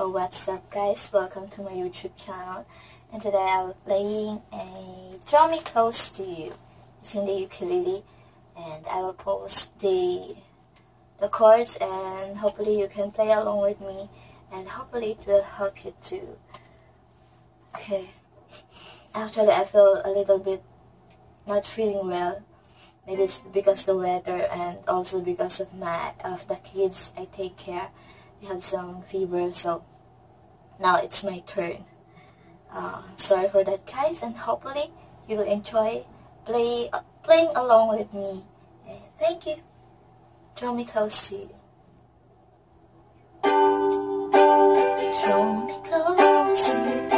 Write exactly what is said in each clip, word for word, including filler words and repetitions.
Yo, what's up guys? Welcome to my YouTube channel. And today I'm playing a Draw Me Close to You using the ukulele, and I will post the the chords and hopefully you can play along with me and hopefully it will help you too. Okay. Actually I feel a little bit not feeling well. Maybe it's because the weather and also because of my of the kids I take care. They have some fever, so now it's my turn. Uh, sorry for that, guys, and hopefully you will enjoy play uh, playing along with me. And thank you. Draw me close to you. Draw me close to you.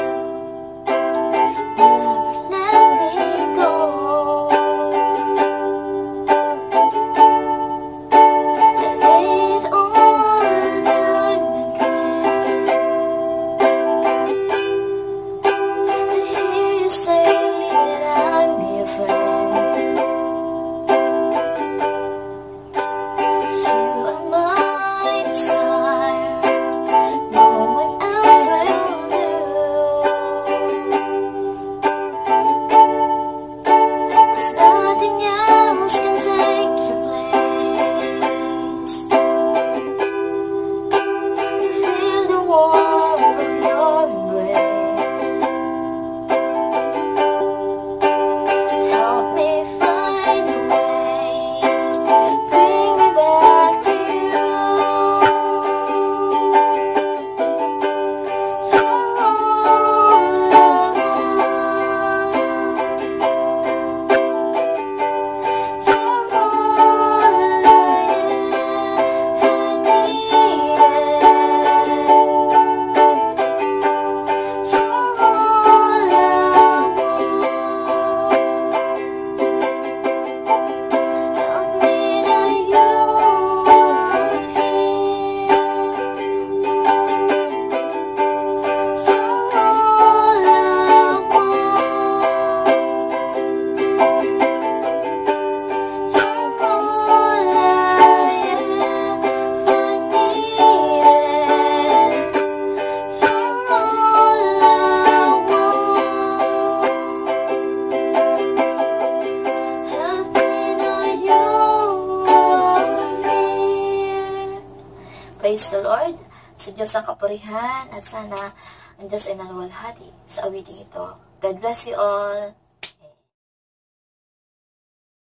Praise the Lord, sa Diyos ang kapurihan at sana ang Diyos ay naluwalhati sa awiting ito. God bless you all.